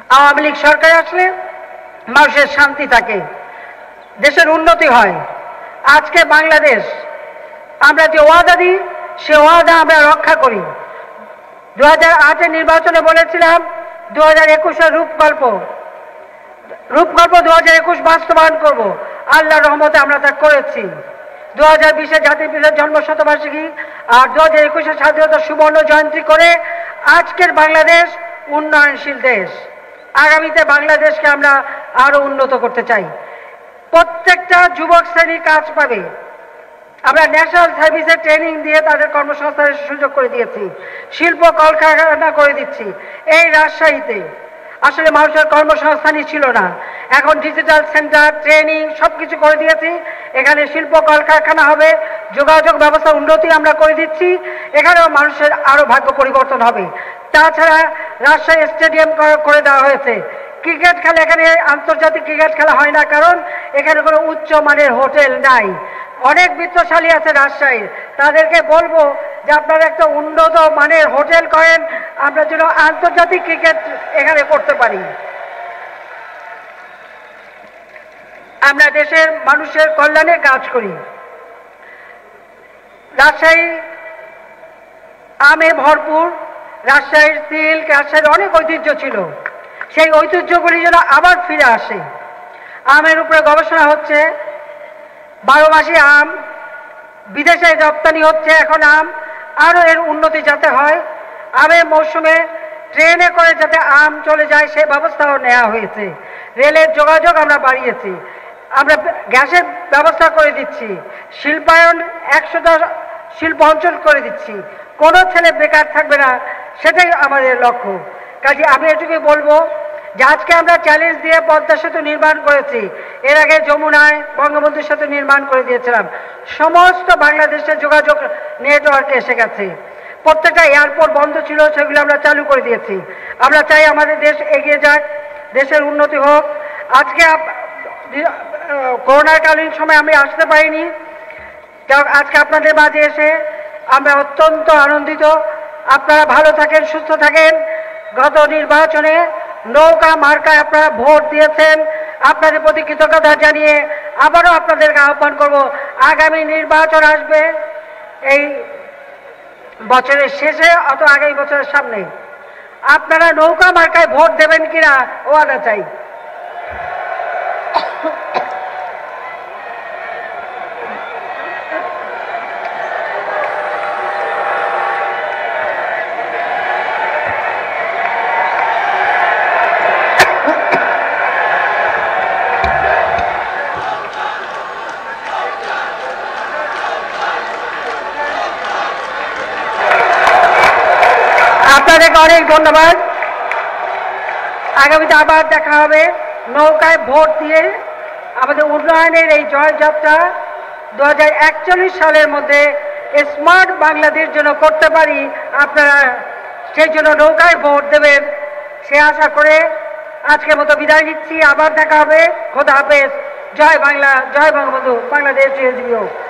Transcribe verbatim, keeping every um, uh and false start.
আওয়ামী লীগ সরকার আসলে মানুষের শান্তি থাকে, দেশের উন্নতি হয়। আজকে বাংলাদেশ আমরা যে ওয়াদা দিই সে ওয়াদা আমরা রক্ষা করি। দু হাজার আটের নির্বাচনে বলেছিলাম দু হাজার একুশের রূপকল্প রূপকল্প দু হাজার একুশ বাস্তবায়ন করবো। আল্লাহর রহমতে আমরা তা করেছি। দু হাজার বিশে জাতির পিতার জন্ম শতবার্ষিকী আর দু হাজার একুশে স্বাধীনতার সুবর্ণ জয়ন্তী করে আজকের বাংলাদেশ উন্নয়নশীল দেশ। আগামীতে বাংলাদেশকে আমরা আরো উন্নত করতে চাই। প্রত্যেকটা যুবক শ্রেণী কাজ পাবে। আমরা ন্যাশনাল সার্ভিসে ট্রেনিং দিয়ে তাদের কর্মসংস্থানের সুযোগ করে দিয়েছি, শিল্প কলকারখানা করে দিচ্ছি। এই রাজশাহীতে আসলে মানুষের কর্মসংস্থানই ছিল না, এখন ডিজিটাল সেন্টার, ট্রেনিং সব কিছু করে দিয়েছি। এখানে শিল্প কলকারখানা হবে, যোগাযোগ ব্যবস্থা উন্নতি আমরা করে দিচ্ছি। এখানেও মানুষের আরো ভাগ্য পরিবর্তন হবে। তাছাড়া রাজশাহী স্টেডিয়াম করে দেওয়া হয়েছে। ক্রিকেট খেলা, এখানে আন্তর্জাতিক ক্রিকেট খেলা হয় না, কারণ এখানে কোনো উচ্চ মানের হোটেল নাই। অনেক বিত্তশালী আছে রাজশাহীর, তাদেরকে বলবো যে আপনারা একটা উন্নত মানের হোটেল করেন, আমরা যেন আন্তর্জাতিক ক্রিকেট এখানে করতে পারি। আমরা দেশের মানুষের কল্যাণে কাজ করি। রাজশাহী আমে ভরপুর, রাজশাহীর তিল, রাজশাহীর অনেক ঐতিহ্য ছিল, সেই ঐতিহ্যগুলি যেন আবার ফিরে আসে। আমের উপরে গবেষণা হচ্ছে, বারো মাসি আম, বিদেশে রপ্তানি হচ্ছে এখন আম, আরও এর উন্নতি যাতে হয়। আমের মৌসুমে ট্রেনে করে যাতে আম চলে যায় সে ব্যবস্থাও নেওয়া হয়েছে। রেলের যোগাযোগ আমরা বাড়িয়েছি, আমরা গ্যাসের ব্যবস্থা করে দিচ্ছি, শিল্পায়ন একশোটা শিল্প অঞ্চল করে দিচ্ছি, কোনো ছেলে বেকার থাকবে না, সেটাই আমাদের লক্ষ্য। কাজে আমি এটুকুই বলবো যে আজকে আমরা চ্যালেঞ্জ দিয়ে পদ্মা সেতু নির্মাণ করেছি, এর আগে যমুনায় বঙ্গবন্ধু সেতু নির্মাণ করে দিয়েছিলাম। সমস্ত বাংলাদেশের যোগাযোগ নেটওয়ার্কে এসে গেছে। প্রত্যেকটা এয়ারপোর্ট বন্ধ ছিল, সেগুলো আমরা চালু করে দিয়েছি। আমরা চাই আমাদের দেশ এগিয়ে যাক, দেশের উন্নতি হোক। আজকে করোনাকালীন সময় আমি আসতে পারিনি, আজকে আপনাদের মাঝে এসে আমরা অত্যন্ত আনন্দিত। আপনারা ভালো থাকেন, সুস্থ থাকেন। গত নির্বাচনে নৌকা মার্কায় আপনারা ভোট দিয়েছেন, আপনাদের প্রতি কৃতজ্ঞতা জানিয়ে আবারও আপনাদেরকে আহ্বান করব, আগামী নির্বাচন আসবে এই বছরের শেষে অথবা আগামী বছরের সামনে, আপনারা নৌকা মার্কায় ভোট দেবেন কিনা ওয়াদা চাই। আপনাদেরকে অনেক ধন্যবাদ। আগামীতে আবার দেখা হবে। নৌকায় ভোট দিয়ে আমাদের উন্নয়নের এই জয়যাত্রা দু হাজার একচল্লিশ সালের মধ্যে স্মার্ট বাংলাদেশ যেন করতে পারি, আপনারা সেই জন্য নৌকায় ভোট দেবেন সে আশা করে আজকের মতো বিদায় নিচ্ছি। আবার দেখা হবে। খোদা হাফেজ। জয় বাংলা, জয় বঙ্গবন্ধু, বাংলাদেশ চিরজীবী হোক।